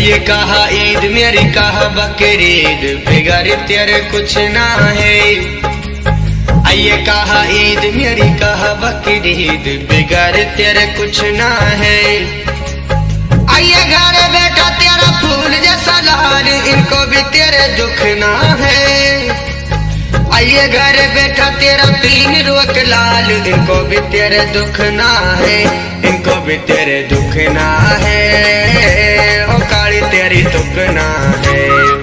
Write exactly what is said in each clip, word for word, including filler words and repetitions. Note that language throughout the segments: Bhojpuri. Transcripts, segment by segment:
आइए कहा ईद मेरी कहा बकरीद, बिगाड़ तेरे कुछ ना है। आइए कहा ईद मेरी कहा बकरीद, बिगाड़ तेरे कुछ ना है। आइए घर बेटा तेरा फूल जैसा लाल, इनको भी तेरे दुख ना है। आइए घर बेटा तेरा तीन रोक लाल, इनको भी तेरे दुख ना है, इनको भी तेरे दुख ना है। ओ काली तेरी दुख ना है।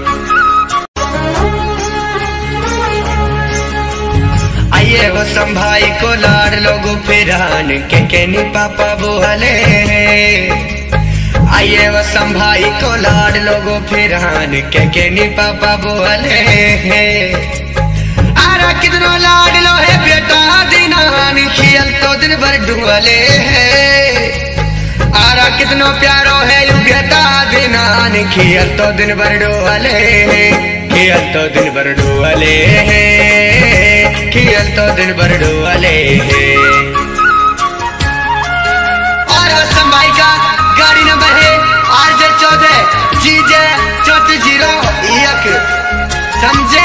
आइए वो संभाई को लाड़ लोगो फिरान के केनी पापा बोले। आइए वो संभाई को लाड़ लोगो फिरान के केनी पापा बोले। आरा कितनो लाड लो है बेटा दीनान, खियल तो दिन भर डुअले है। आरा कितनो प्यारो है यू बेटा दीनान, खियल तो दिन भर डुअले है, खियल तो दिन भर डुअले है, खियल तो दिन भर डुअले है। और संभाई का गाड़ी नंबर है आर जे चौदह जी जे चौतीस जीरो एक, समझे।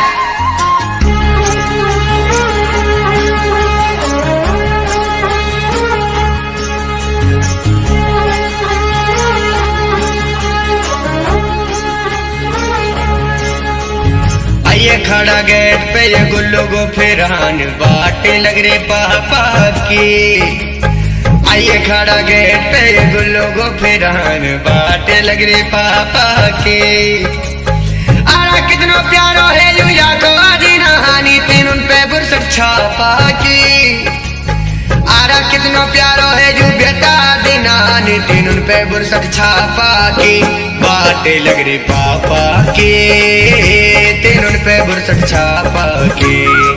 ये खड़ा गेट पे ये गुल्लो गो फिरान, बाटे लग रे पापा की। आइए खड़ा गेट पे ये गुल्लो गो फिरान, बाटे लग रे पापा की। आरा कितनो प्यारो है यू या को आदि नहानी, तीन उन पे बुरसट छापा की। आरा कितनो प्यारो है यू बेटा दीनानी, तीन उन पे बुरसट छापा की। बाटे लग रे पापा की, तीन उन पे बुरसट छापा की।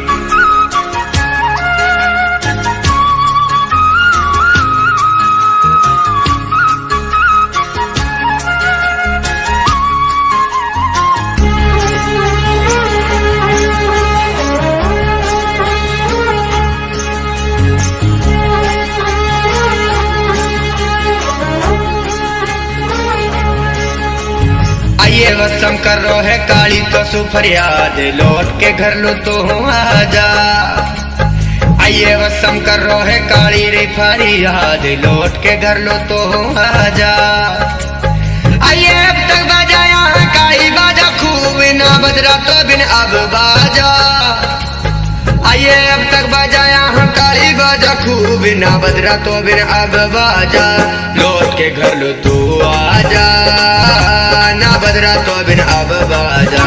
ये वसम कर रो है काली तो सुफरियाद, लौट के घर लो तो आजा। आइए वसम कर रो है काली रे फरियाद, लौट के घर लो तो आजा। आइए अब तक बजाया काली बाजा खूब, ना बजरा तो बिन अब बाजा। आइए अब तक बजाया काली बाजा खूब, ना बजरा तो बिन अब बाजा। लौट के घर लो तू आजा, ना बजरा तो बिन अब बाजा।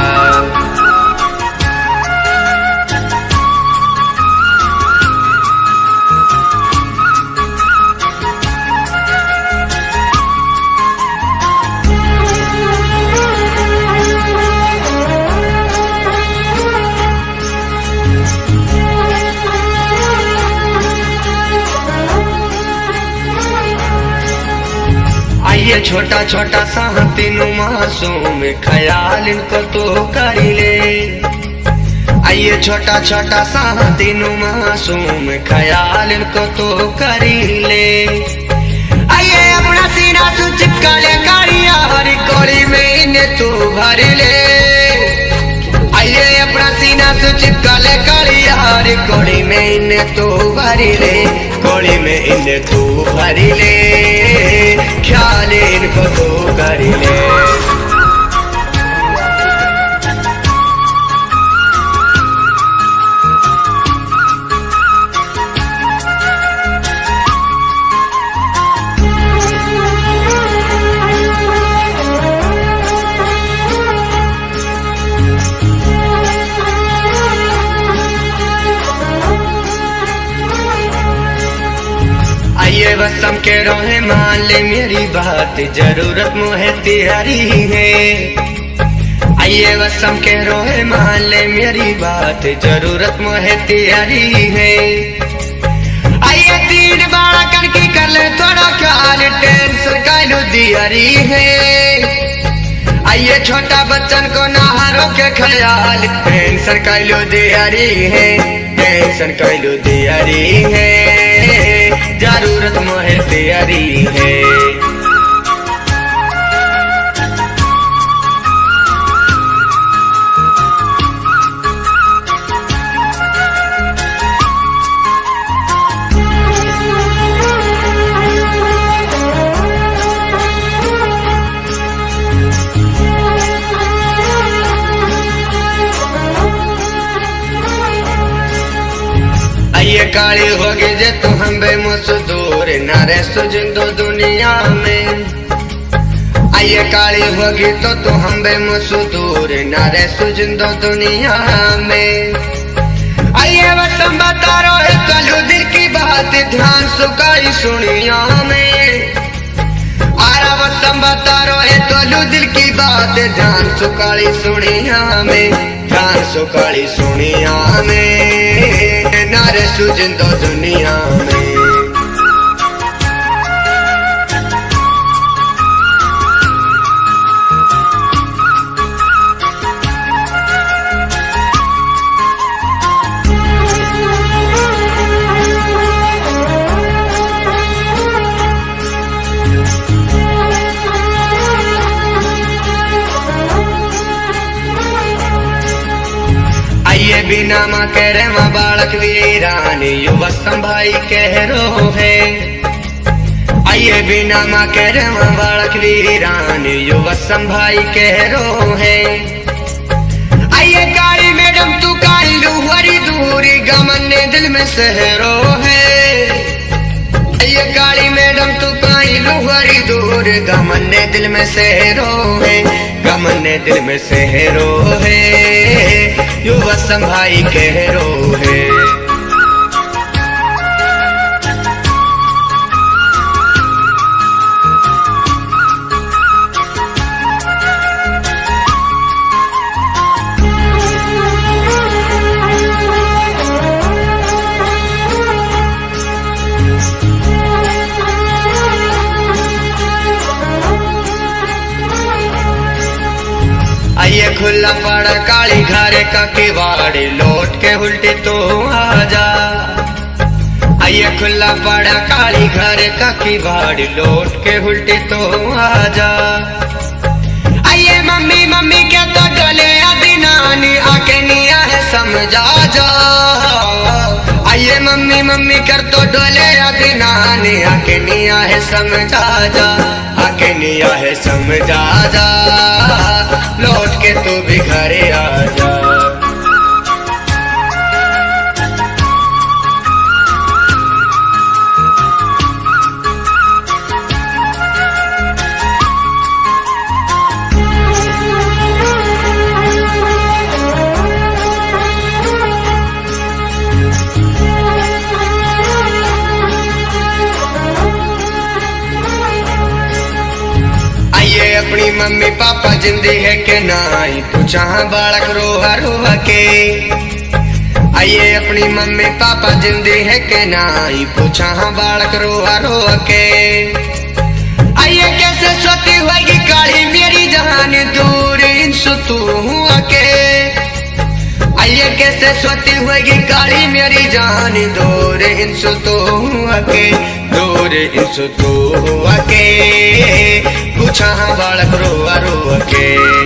ये छोटा छोटा सा तीनों मासूम ख्याल इनको तो कर ले। आइए छोटा छोटा सा तीनों मासूम ख्याल इनको तो कर ले। आइए अपना सीना तू चिपका ले कालिया हरी कोड़ी में इन्हें तू भर ले। आइए अपना सीना तू चिपका ले कालिया हरी कोड़ी में इन्हें तू भर ले, कोड़ी में इन्हें तू भर ले, ख्याल इनको तो कर ले। आइए वसम के रोहे मान ले मेरी बात, जरूरत मुहे तिहारी है। आइए वसम के रोहे मान ले मेरी बात, जरूरत मुहे तिहारी है। आइए तीन बार करके कर ले थोड़ा ख्याल, टेंशन का लो दियारी है। आइए छोटा बच्चन को नहारो के ख्याल, टेंशन का लो दियारी है, टेंशन का लो दियारी है, जरूरत मोहे तैयारी है। आइए काली होगी जे तू हम बे मजदूर न रे सुजिंदो दुनिया में। आइए काली होगी तो तू हम बे मजदूर न रे सुजिंदो दुनिया में। आइए वसम बता रहे कलू दिल की बात ध्यान सुकाई सुनिया में। आरा वसम बता रहे कलू दिल की बात ध्यान सुकाई सुनिया में। ध्यान सुकाई सुनिया में नारे सुजिंदो दुनिया में। आइए बिना माँ कह रहे माँ बालक वीरानी युवा संभाई कह रो है। आइए बिना माँ कह रहे माँ बालक वीरानी युवा संभाई कह रो है। आइए काली मैडम तू काली लुहरी दूरी गमन ने दिल में सहरो है। आइए काली मैडम तू काली लुहरी दूर गमन ने दिल में सहरो है। गमन ने दिल में सहरो है युवा संभाई कह रो है। आइए खुला पड़ा काली घरे का किवाड़ी लौट के उल्टी तो आजा। आइए खुला पड़ा काली घरे का किवाड़ी लौट के उल्टी तो आजा। आइए मम्मी मम्मी क्या तो डले आदि नानी आके निया है समझा जा। आइए मम्मी मम्मी कर तो डोले आदि नानी आके निया है समझा जा। आके निया है समझा जा लौट के तू भी घरे आ जा। अपनी मम्मी पापा जिंदी है के नाई पूछा बालक रोहा रोहा के। आइए अपनी मम्मी पापा जिंदी है के नाई पूछा बालक रोहा रोहा के। आइए कैसे सोती होगी काली मेरी जहान दूर इंसु तू हुआ के। आइए कैसे सोती होगी काली मेरी जान दूर इंसु तू हुआ के। दूर इंसु तू हुआ के पूछा बालक रोआ रोआ के।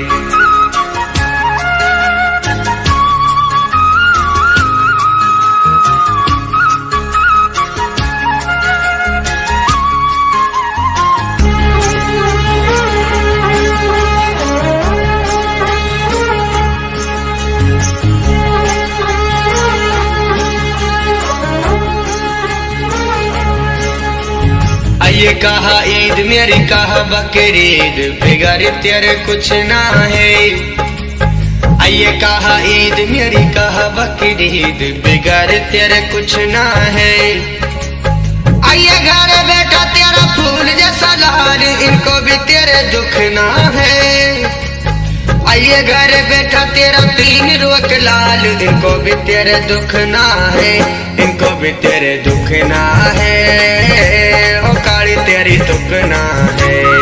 आइए कहा ईद मेरी कहा बकरीद बिगाड़ तेरे कुछ ना है। आइए कहा ईद मेरी कहा बकरीद बिगाड़ तेरे कुछ ना है। आइए घर बेटा तेरा फूल जैसा लाल इनको भी तेरे दुख ना है। आइए घर बेटा तेरा तीन रोक लाल इनको भी तेरे दुख ना है। इनको भी तेरे दुख ना है ओ काली तेरी दुख ना है।